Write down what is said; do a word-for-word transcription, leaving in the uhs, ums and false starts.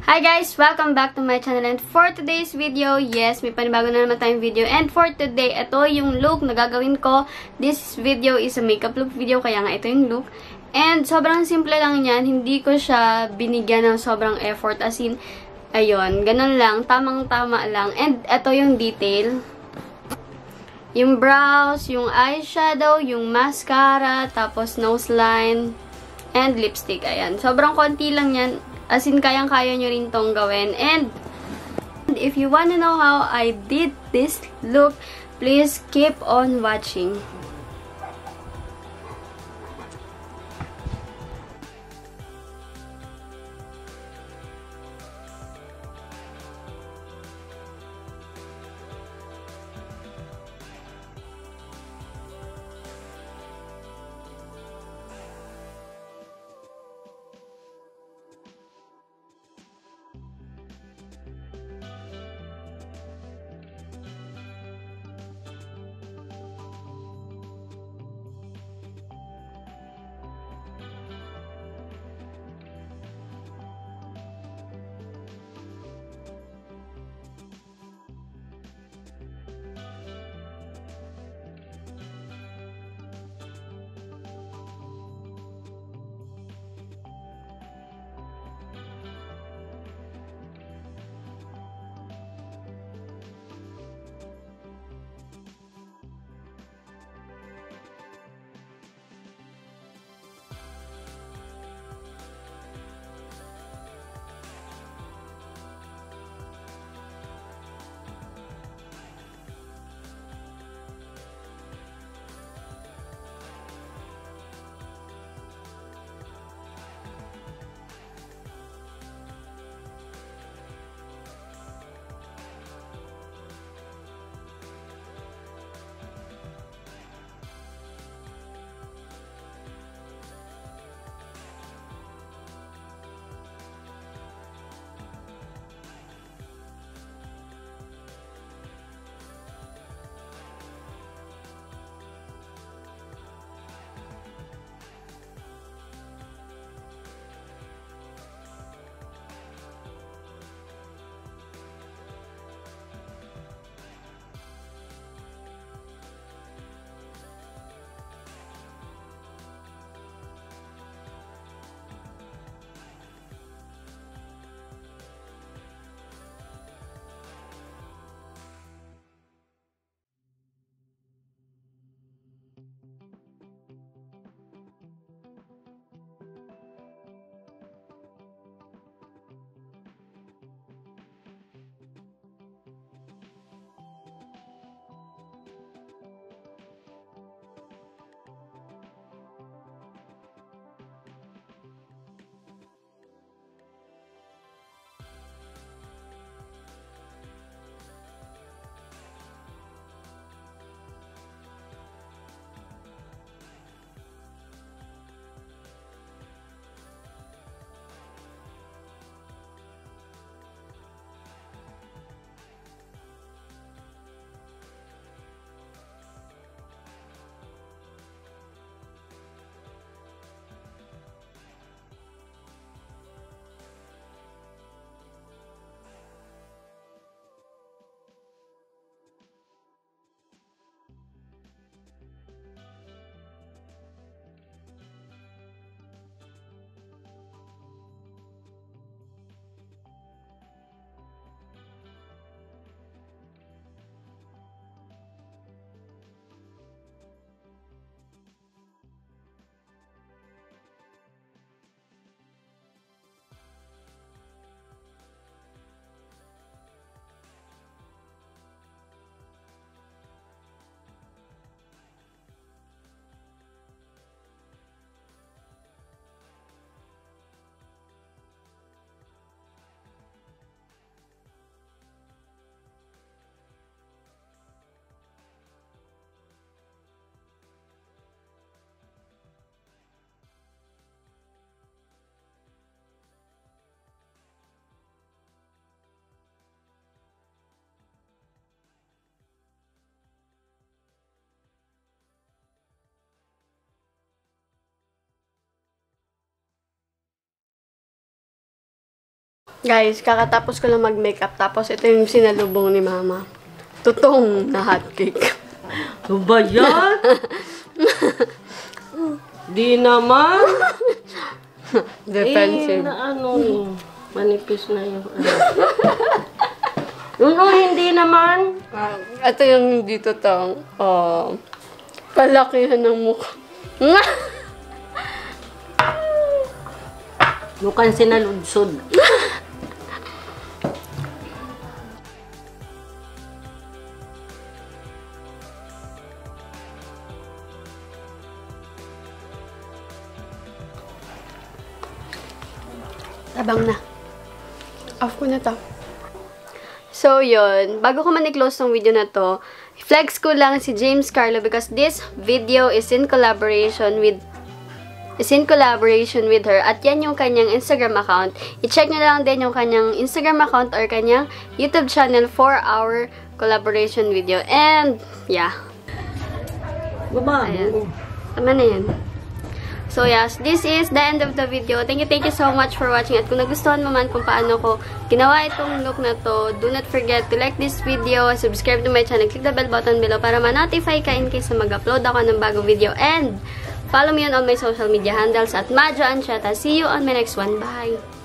Hi guys! Welcome back to my channel, and for today's video, yes, may panibago na naman tayong video. And for today, ito yung look na gagawin ko. This video is a makeup look video, kaya nga ito yung look. And sobrang simple lang yan, hindi ko siya binigyan ng sobrang effort, as in, ayun, ganun lang, tamang-tama lang. And ito yung detail. Yung brows, yung eyeshadow, yung mascara, tapos nose line, and lipstick. Ayan, sobrang konti lang yan. As in, kayang-kaya nyo rin tong gawin. And if you wanna know how I did this look, please keep on watching. Guys, kakatapos ko lang mag-makeup. Tapos ito yung sinalubong ni Mama. Tutong na hotcake. Ano ba yan? Di naman. Defensive. Eh, na ano, manipis na yung ano. Yung oh, hindi naman. Uh, ito yung dito tong. Oh, palakihan ng mukha. Mukhang sinaludsod. Tabang na. Off ko na to. So, yun. Bago ko man i-close tong video na to, flex ko lang si James Carlo because this video is in collaboration with is in collaboration with her. At yan yung kanyang Instagram account. I-check nyo lang din yung kanyang Instagram account or kanyang YouTube channel for our collaboration video. And, yeah. Baba. Ayan. Tama na yan. So, yes, this is the end of the video. Thank you, thank you so much for watching. At kung nagustuhan mo man kung paano ko ginawa itong look na to, do not forget to like this video, subscribe to my channel, click the bell button below para ma-notify ka in case na mag-upload ako ng bagong video. And, follow me on all my social media handles at Madjo Ancheta. See you on my next one. Bye!